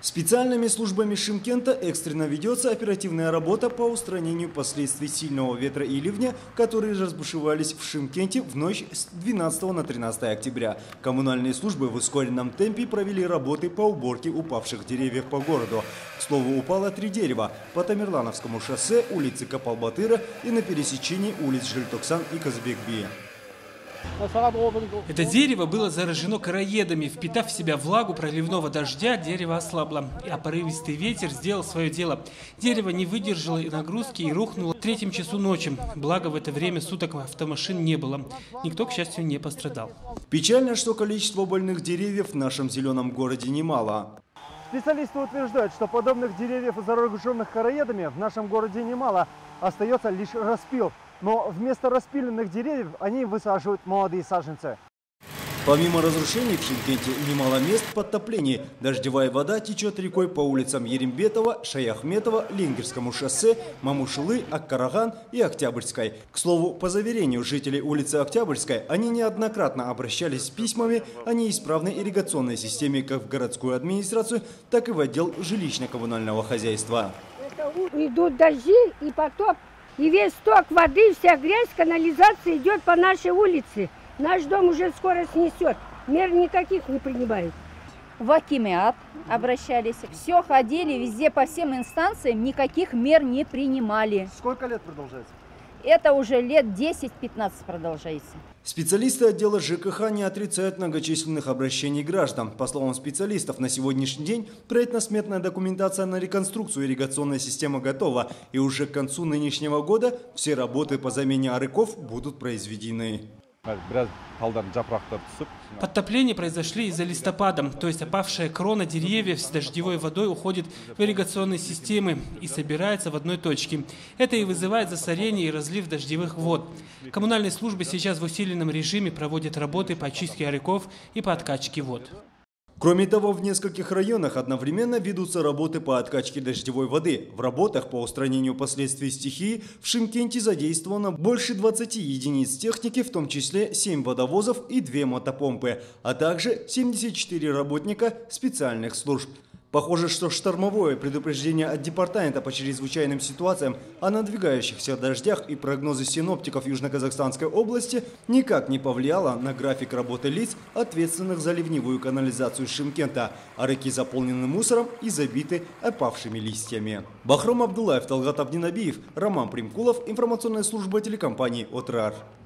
Специальными службами Шымкента экстренно ведется оперативная работа по устранению последствий сильного ветра и ливня, которые разбушевались в Шымкенте в ночь с 12 на 13 октября. Коммунальные службы в ускоренном темпе провели работы по уборке упавших деревьев по городу. К слову, упало 3 дерева по Тамерлановскому шоссе, улице Капалбатыра и на пересечении улиц Жильтоксан и Казбекби. Это дерево было заражено короедами. Впитав в себя влагу проливного дождя, дерево ослабло, а порывистый ветер сделал свое дело. Дерево не выдержало нагрузки и рухнуло в 3 часу ночи. Благо, в это время суток автомашин не было. Никто, к счастью, не пострадал. Печально, что количество больных деревьев в нашем зеленом городе немало. Специалисты утверждают, что подобных деревьев, зараженных короедами, в нашем городе немало. Остается лишь распил. Но вместо распиленных деревьев они высаживают молодые саженцы. Помимо разрушений в Шымкенте немало мест подтоплений. Дождевая вода течет рекой по улицам Ерембетова, Шаяхметова, Ленгерскому шоссе, Мамушылы, Аккараган и Октябрьской. К слову, по заверению жителей улицы Октябрьской, они неоднократно обращались с письмами о неисправной ирригационной системе как в городскую администрацию, так и в отдел жилищно-коммунального хозяйства. Идут дожди и потоп. И весь сток воды, вся грязь, канализация идет по нашей улице. Наш дом уже скоро снесет. Мер никаких не принимают. В Акимат обращались. Все ходили везде, по всем инстанциям, никаких мер не принимали. Сколько лет продолжается? Это уже лет 10-15 продолжается. Специалисты отдела ЖКХ не отрицают многочисленных обращений граждан. По словам специалистов, на сегодняшний день проектно-сметная документация на реконструкцию ирригационной системы готова. И уже к концу нынешнего года все работы по замене арыков будут произведены. Подтопления произошли из-за листопада, то есть опавшая крона деревьев с дождевой водой уходит в ирригационные системы и собирается в одной точке. Это и вызывает засорение и разлив дождевых вод. Коммунальные службы сейчас в усиленном режиме проводят работы по очистке арыков и по откачке вод. Кроме того, в нескольких районах одновременно ведутся работы по откачке дождевой воды. В работах по устранению последствий стихии в Шымкенте задействовано больше 20 единиц техники, в том числе 7 водовозов и 2 мотопомпы, а также 74 работника специальных служб. Похоже, что штормовое предупреждение от Департамента по чрезвычайным ситуациям о надвигающихся дождях и прогнозы синоптиков Южно-Казахстанской области никак не повлияло на график работы лиц, ответственных за ливневую канализацию Шымкента, а реки заполнены мусором и забиты опавшими листьями. Бахром Абдулаев, Талгат Абдинабиев, Роман Примкулов, информационная служба телекомпании «Отрар».